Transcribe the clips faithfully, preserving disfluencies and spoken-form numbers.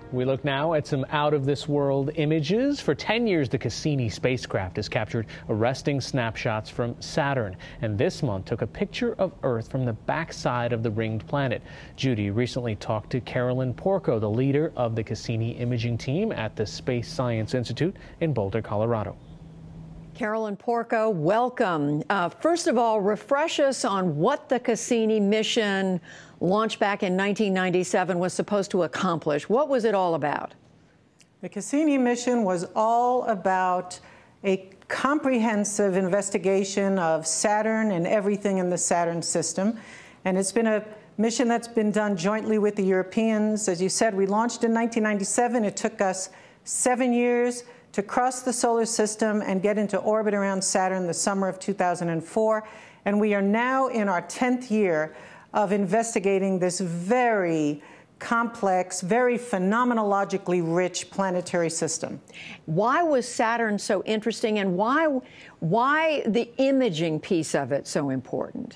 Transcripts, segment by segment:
We look now at some out-of-this-world images. For ten years, the Cassini spacecraft has captured arresting snapshots from Saturn, and this month took a picture of Earth from the backside of the ringed planet. Judy recently talked to Carolyn Porco, the leader of the Cassini imaging team at the Space Science Institute in Boulder, Colorado. Carolyn Porco, welcome. Uh, first of all, refresh us on what the Cassini mission, launched back in nineteen ninety-seven, was supposed to accomplish. What was it all about? The Cassini mission was all about a comprehensive investigation of Saturn and everything in the Saturn system. And it's been a mission that's been done jointly with the Europeans. As you said, we launched in nineteen ninety-seven. It took us seven years to cross the solar system and get into orbit around Saturn the summer of two thousand four. And we are now in our tenth year of investigating this very complex, very phenomenologically rich planetary system. Why was Saturn so interesting, and why, why the imaging piece of it so important?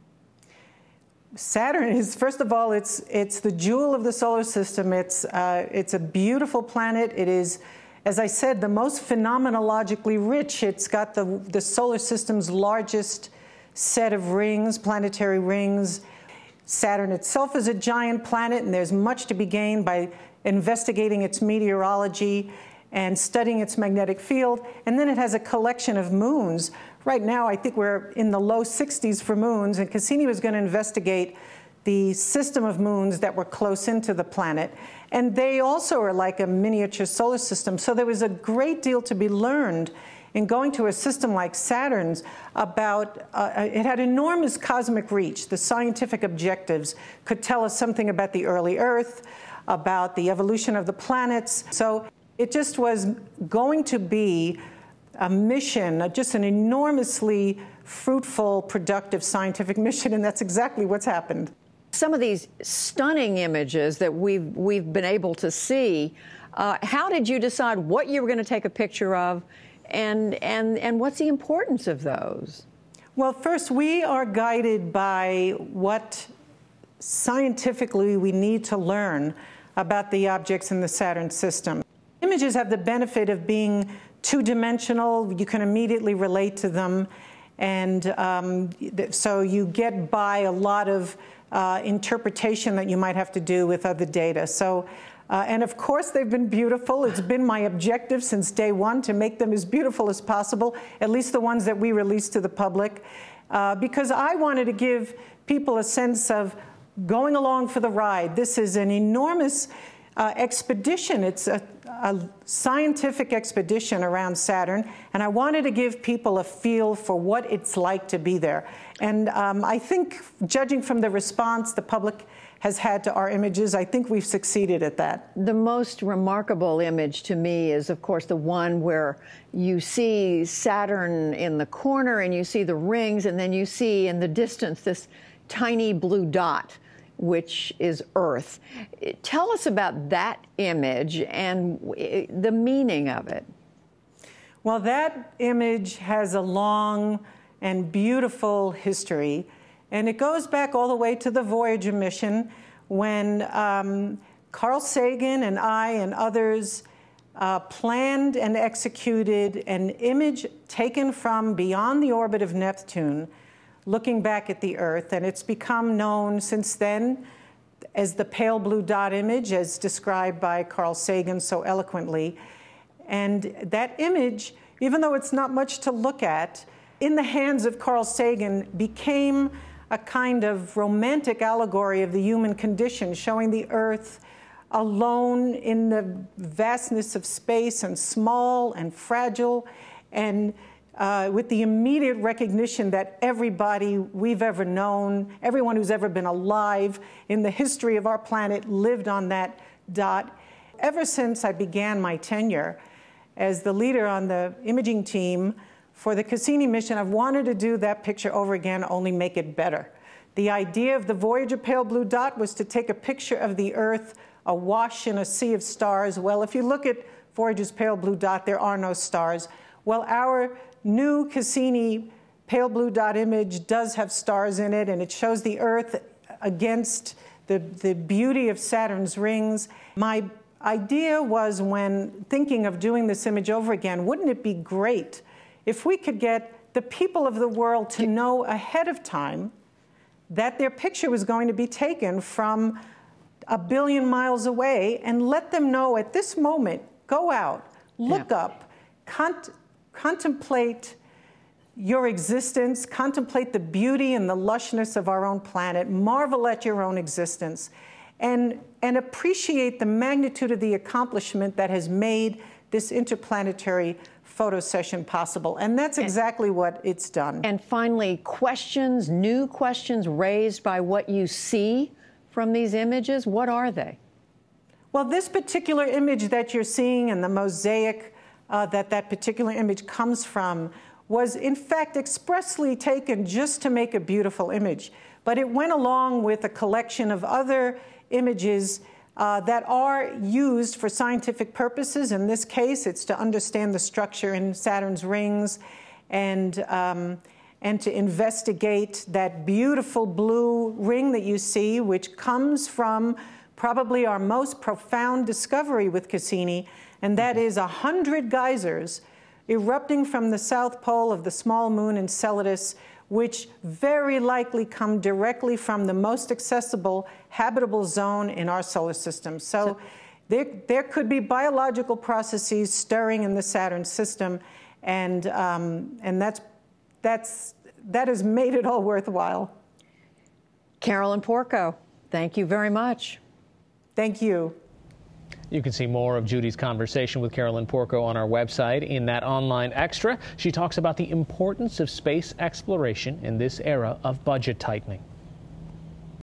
Saturn is, first of all, it's, it's the jewel of the solar system. It's, uh, it's a beautiful planet. It is, as I said, the most phenomenologically rich. It's got the, the solar system's largest set of rings, planetary rings. Saturn itself is a giant planet, and there's much to be gained by investigating its meteorology and studying its magnetic field. And then it has a collection of moons. Right now, I think we're in the low sixties for moons, and Cassini was going to investigate the system of moons that were close into the planet. And they also are like a miniature solar system. So there was a great deal to be learned in going to a system like Saturn's about, uh, it had enormous cosmic reach. The scientific objectives could tell us something about the early Earth, about the evolution of the planets. So it just was going to be a mission, just an enormously fruitful, productive scientific mission, and that's exactly what's happened. Some of these stunning images that we've, we've been able to see, uh, how did you decide what you were going to take a picture of, and, and, and what's the importance of those? Well, first, we are guided by what scientifically we need to learn about the objects in the Saturn system. Images have the benefit of being two-dimensional. You can immediately relate to them, and um, so you get by a lot of Uh, interpretation that you might have to do with other data. So, uh, and of course they've been beautiful. It's been my objective since day one to make them as beautiful as possible, at least the ones that we release to the public, uh, because I wanted to give people a sense of going along for the ride. This is an enormous uh, expedition. It's a, a scientific expedition around Saturn, and I wanted to give people a feel for what it's like to be there. And um, I think, judging from the response the public has had to our images, I think we've succeeded at that. The most remarkable image to me is, of course, the one where you see Saturn in the corner and you see the rings, and then you see in the distance this tiny blue dot, which is Earth. Tell us about that image and the meaning of it. Well, that image has a long and beautiful history, and it goes back all the way to the Voyager mission, when um, Carl Sagan and I and others uh, planned and executed an image taken from beyond the orbit of Neptune, looking back at the Earth, and it's become known since then as the pale blue dot image, as described by Carl Sagan so eloquently. And that image, even though it's not much to look at, in the hands of Carl Sagan became a kind of romantic allegory of the human condition, showing the Earth alone in the vastness of space, and small and fragile, and Uh, with the immediate recognition that everybody we've ever known, everyone who's ever been alive in the history of our planet lived on that dot. Ever since I began my tenure as the leader on the imaging team for the Cassini mission, I've wanted to do that picture over again, only make it better. The idea of the Voyager pale blue dot was to take a picture of the Earth awash in a sea of stars. Well, if you look at Voyager's pale blue dot, there are no stars. Well, our new Cassini pale blue dot image does have stars in it, and it shows the Earth against the, the beauty of Saturn's rings. My idea was, when thinking of doing this image over again, wouldn't it be great if we could get the people of the world to know ahead of time that their picture was going to be taken from a billion miles away, and let them know at this moment, go out, look yeah. up, cont contemplate your existence, contemplate the beauty and the lushness of our own planet, marvel at your own existence, and, and appreciate the magnitude of the accomplishment that has made this interplanetary photo session possible. And that's exactly and, what it's done. And finally, questions, new questions raised by what you see from these images, what are they? Well, this particular image that you're seeing and the mosaic uh, that that particular image comes from was in fact expressly taken just to make a beautiful image. But it went along with a collection of other images uh, that are used for scientific purposes. In this case, it's to understand the structure in Saturn's rings and, um, and to investigate that beautiful blue ring that you see, which comes from probably our most profound discovery with Cassini, and that is a hundred geysers erupting from the south pole of the small moon Enceladus, which very likely come directly from the most accessible habitable zone in our solar system. So, so there, there could be biological processes stirring in the Saturn system, and, um, and that's, that's, that has made it all worthwhile. Carolyn Porco, thank you very much. Thank you. You can see more of Judy's conversation with Carolyn Porco on our website in that online extra. She talks about the importance of space exploration in this era of budget tightening.